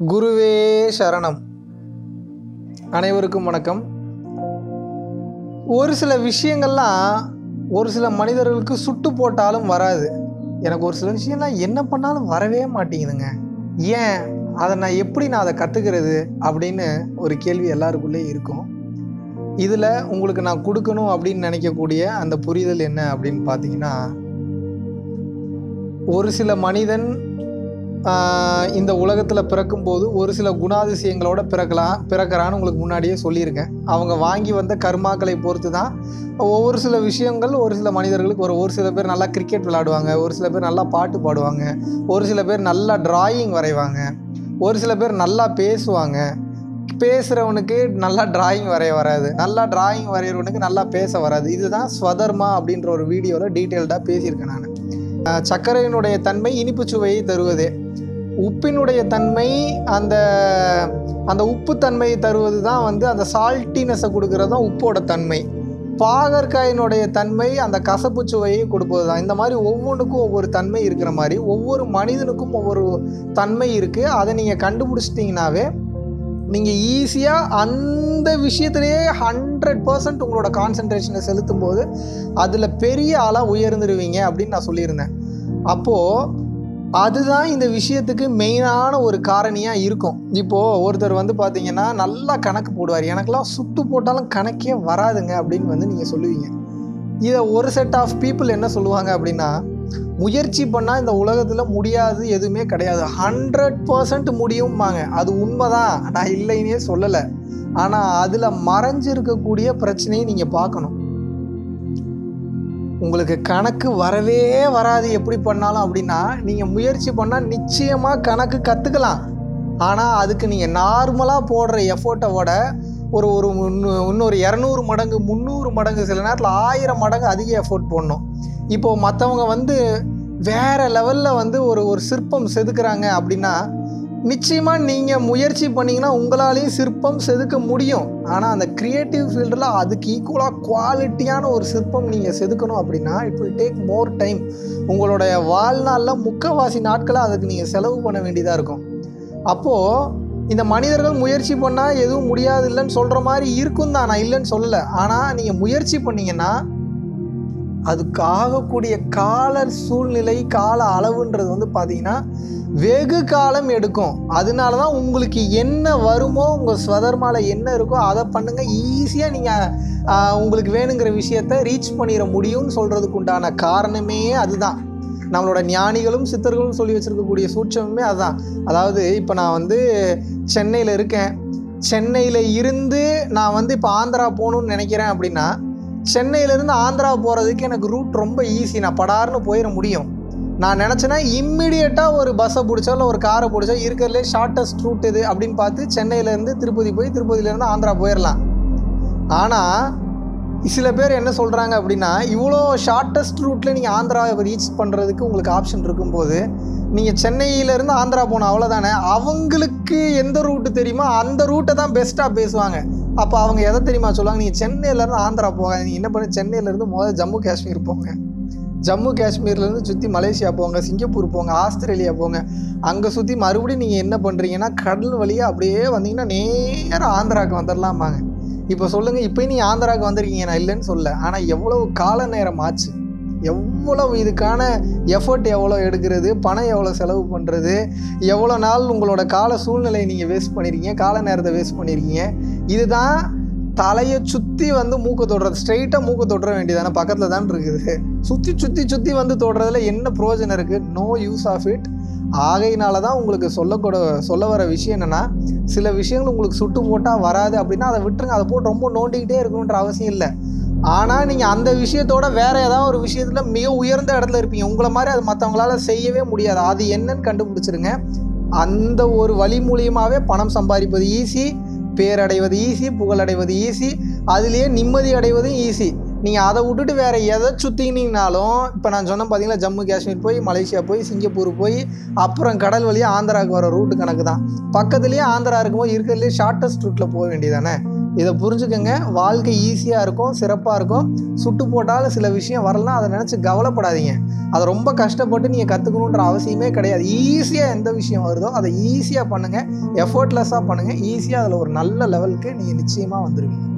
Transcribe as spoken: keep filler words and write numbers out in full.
குருவே சரணம். அனைவருக்கும் வணக்கம். ஒரு சில விஷயங்கள்லாம் ஒரு சில மனிதர்களுக்கு சுட்டு போட்டாலும் வராது. எனக்கு ஒரு சில விஷயம்லாம் என்ன பண்ணாலும் வரவே மாட்டேங்குதுங்க. ஏன் அதை நான் எப்படி நான் அதை கற்றுக்கிறது அப்படின்னு ஒரு கேள்வி எல்லாருக்குள்ளே இருக்கும். இதில் உங்களுக்கு நான் கொடுக்கணும் அப்படின்னு நினைக்கக்கூடிய அந்த புரிதல் என்ன அப்படின்னு பார்த்தீங்கன்னா, ஒரு சில மனிதன் இந்த உலகத்தில் பிறக்கும்போது ஒரு சில குணாதிசயங்களோட பிறக்கலாம் பிறக்கிறான்னு உங்களுக்கு முன்னாடியே சொல்லியிருக்கேன். அவங்க வாங்கி வந்த கர்மாக்களை பொறுத்து தான் ஒவ்வொரு சில விஷயங்கள் ஒரு சில மனிதர்களுக்கு ஒரு ஒரு சில பேர் நல்லா கிரிக்கெட் விளையாடுவாங்க, ஒரு சில பேர் நல்லா பாட்டு பாடுவாங்க, ஒரு சில பேர் நல்லா டிராயிங் வரைவாங்க, ஒரு சில பேர் நல்லா பேசுவாங்க. பேசுகிறவனுக்கு நல்லா டிராயிங் வரைய வராது, நல்லா டிராயிங் வரைகிறவனுக்கு நல்லா பேச வராது. இதுதான் ஸ்வதர்மா அப்படின்ற ஒரு வீடியோவில் டீட்டெயில்டாக பேசியிருக்கேன் நான். சர்க்கரையினுடைய தன்மை இனிப்பு சுவையை தருவதே, உப்பினுடைய தன்மை அந்த அந்த உப்பு தன்மையை தருவது தான் வந்து அந்த சால்ட்டினஸை கொடுக்கறது தான் உப்போட தன்மை. பாகற்காயினுடைய தன்மை அந்த கசப்பு சுவையை கொடுப்பது தான். இந்த மாதிரி ஒவ்வொன்றுக்கும் ஒவ்வொரு தன்மை இருக்கிற மாதிரி ஒவ்வொரு மனிதனுக்கும் ஒவ்வொரு தன்மை இருக்குது. அதை நீங்கள் கண்டுபிடிச்சிட்டிங்கனாவே நீங்கள் ஈஸியாக அந்த விஷயத்துலேயே ஹண்ட்ரட் பர்சன்ட் உங்களோட கான்சன்ட்ரேஷனை செலுத்தும் போது அதில் பெரிய ஆளாக உயர்ந்துருவீங்க அப்படின்னு நான் சொல்லியிருந்தேன். அப்போது அதுதான் இந்த விஷயத்துக்கு மெயினான ஒரு காரணியாக இருக்கும். இப்போது ஒருத்தர் வந்து பார்த்திங்கன்னா நல்லா கணக்கு போடுவார், எனக்கெல்லாம் சுட்டு போட்டாலும் கணக்கே வராதுங்க அப்படின்னு வந்து நீங்கள் சொல்லுவீங்க. இதை ஒரு செட் ஆஃப் பீப்புள் என்ன சொல்லுவாங்க அப்படின்னா, முயற்சி பண்ணால் இந்த உலகத்தில் முடியாது எதுவுமே கிடையாது, ஹண்ட்ரட் பர்சன்ட் முடியும்பாங்க. அது உண்மைதான், நான் இல்லைன்னே சொல்லலை. ஆனால் அதில் மறைஞ்சிருக்கக்கூடிய பிரச்சனையை நீங்கள் பார்க்கணும். உங்களுக்கு கணக்கு வரவே வராது எப்படி பண்ணாலும் அப்படின்னா, நீங்கள் முயற்சி பண்ணால் நிச்சயமாக கணக்கு கற்றுக்கலாம். ஆனால் அதுக்கு நீங்கள் நார்மலாக போடுற எஃபோர்ட்டை விட ஒரு ஒரு இன்னொரு இரநூறு மடங்கு முந்நூறு மடங்கு சில நேரத்தில் ஆயிரம் மடங்கு அதிக எஃபோர்ட் போடணும். இப்போது மற்றவங்க வந்து வேறு லெவலில் வந்து ஒரு ஒரு சிற்பம் செதுக்குறாங்க அப்படின்னா, நிச்சயமாக நீங்கள் முயற்சி பண்ணிங்கன்னா உங்களாலேயும் சிற்பம் செதுக்க முடியும். ஆனால் அந்த க்ரியேட்டிவ் ஃபீல்டில் அதுக்கு ஈக்குவலாக குவாலிட்டியான ஒரு சிற்பம் நீங்கள் செதுக்கணும் அப்படின்னா it will take more time. உங்களுடைய வாழ்நாளில் முக்கால்வாசி நாட்களை அதுக்கு நீங்கள் செலவு பண்ண வேண்டியதாக இருக்கும். அப்போது இந்த மனிதர்கள் முயற்சி பண்ணால் எதுவும் முடியாது இல்லைன்னு சொல்கிற மாதிரி இருக்கும் தான், நான் இல்லைன்னு சொல்லலை. ஆனால் நீங்கள் முயற்சி பண்ணிங்கன்னா அதுக்கு ஆகக்கூடிய கால சூழ்நிலை கால அளவுன்றது வந்து பார்த்திங்கன்னா வெகு காலம் எடுக்கும். அதனால தான் உங்களுக்கு என்ன வருமோ, உங்கள் ஸ்வதர்மாவில் என்ன இருக்கோ அதை பண்ணுங்கள். ஈஸியாக நீங்கள் உங்களுக்கு வேணுங்கிற விஷயத்தை ரீச் பண்ணிட முடியும்னு சொல்கிறதுக்கு உண்டான காரணமே அதுதான். நம்மளோட ஞானிகளும் சித்தர்களும் சொல்லி வச்சுருக்கக்கூடிய சூட்சமே அதுதான். அதாவது இப்போ நான் வந்து சென்னையில் இருக்கேன், சென்னையில் இருந்து நான் வந்து இப்போ ஆந்திரா போகணுன்னு நினைக்கிறேன் அப்படின்னா, சென்னையிலேருந்து ஆந்திரா போகிறதுக்கு எனக்கு ரூட் ரொம்ப ஈஸி, நான் படார்னு போயிட முடியும். நான் நினச்சேன்னா இம்மிடியேட்டாக ஒரு பஸ்ஸை பிடிச்சா இல்லை ஒரு காரை பிடிச்சா இருக்கிறதுலே ஷார்ட்டஸ்ட் ரூட் இது அப்படின்னு பார்த்து சென்னையிலேருந்து திருப்பதி போய் திருப்பதியிலேருந்து ஆந்திரா போயிடலாம். ஆனால் சில பேர் என்ன சொல்கிறாங்க அப்படின்னா, இவ்வளோ ஷார்ட்டஸ்ட் ரூட்டில் நீங்கள் ஆந்திராவை ரீச் பண்ணுறதுக்கு உங்களுக்கு ஆப்ஷன் இருக்கும்போது நீங்கள் சென்னையிலேருந்து ஆந்திரா போகணும், அவ்வளோதானே. அவங்களுக்கு எந்த ரூட்டு தெரியுமோ அந்த ரூட்டை தான் பெஸ்ட்டாக பேசுவாங்க. அப்போ அவங்க எதை தெரியுமா சொல்லுவாங்க, நீங்கள் சென்னையிலேருந்து ஆந்திரா போங்க, நீங்கள் என்ன பண்ணி சென்னையிலேருந்து முதல்ல ஜம்மு காஷ்மீர் போங்க, ஜம்மு காஷ்மீர்லேருந்து சுற்றி மலேசியா போங்க, சிங்கப்பூர் போங்க, ஆஸ்திரேலியா போங்க, அங்கே சுற்றி மறுபடியும் நீங்கள் என்ன பண்ணுறீங்கன்னா கடல் வழியாக அப்படியே வந்தீங்கன்னா நேராக ஆந்திராவுக்கு வந்துடலாமாங்க. இப்போ சொல்லுங்கள், இப்போ நீ ஆந்திராவுக்கு வந்திருக்கீங்க, நான் இல்லைன்னு சொல்ல. ஆனால் எவ்வளவு கால நேரம் ஆச்சு, எவ்வளவு இதுக்கான எஃபர்ட் எவ்வளோ எடுக்கிறது, பணம் எவ்வளோ செலவு பண்ணுறது, எவ்வளோ நாள் உங்களோட கால சூழ்நிலையை நீங்கள் வேஸ்ட் பண்ணியிருக்கீங்க, கால நேரத்தை வேஸ்ட் பண்ணியிருக்கீங்க. இதுதான் தலையை சுற்றி வந்து மூக்க தொடுறது. ஸ்ட்ரெயிட்டாக மூக்க தொடுற வேண்டியதானே, பக்கத்தில் தான் இருக்குது. சுற்றி சுற்றி சுற்றி வந்து தொடுறதுல என்ன பிரயோஜனம் இருக்குது? No use of it. ஆகையினால தான் உங்களுக்கு சொல்லக்கூட சொல்ல வர விஷயம் என்னென்னா, சில விஷயங்கள் உங்களுக்கு சுட்டு போட்டால் வராது அப்படின்னா அதை விட்டுருங்க. அதை போட்டு ரொம்ப நோண்டிக்கிட்டே இருக்கணுன்ற அவசியம் இல்லை. ஆனால் நீங்கள் அந்த விஷயத்தோட வேறு ஏதாவது ஒரு விஷயத்தில் மிக உயர்ந்த இடத்துல இருப்பீங்க, உங்களை மாதிரி அது மற்றவங்களால செய்யவே முடியாது. அது என்னன்னு கண்டுபிடிச்சிருங்க. அந்த ஒரு வழி மூலியமாகவே பணம் சம்பாதிப்பது ஈஸி, பேரடைவது ஈஸி, புகழடைவது ஈஸி, அதுலேயே நிம்மதி அடைவதும் ஈஸி. நீங்கள் அதை விட்டுட்டு வேறு எதை சுற்றினீங்கனாலும், இப்போ நான் சொன்னேன் பார்த்தீங்களா, ஜம்மு காஷ்மீர் போய் மலேசியா போய் சிங்கப்பூர் போய் அப்புறம் கடல் வழியாக ஆந்திராவுக்கு வர ரூட்டு கணக்கு தான். பக்கத்துலேயே ஆந்திரா இருக்கும்போது இருக்கிறதுலேயே ஷார்ட்டஸ்ட் ரூட்டில் போக வேண்டியதானே. இதை புரிஞ்சுக்கங்க. வாழ்க்கை ஈஸியாக இருக்கும், சிறப்பாக இருக்கும். சுட்டு போட்டாலும் சில விஷயம் வரலாம், அதை நினச்சி கவலைப்படாதீங்க. அதை ரொம்ப கஷ்டப்பட்டு நீங்கள் கற்றுக்கணுன்ற அவசியமே கிடையாது. ஈஸியாக எந்த விஷயம் வருதோ அதை ஈஸியாக பண்ணுங்கள், எஃபர்ட்லெஸ்ஸாக பண்ணுங்கள். ஈஸியாக அதில் ஒரு நல்ல லெவலுக்கு நீங்கள் நிச்சயமாக வந்துடுவீங்க.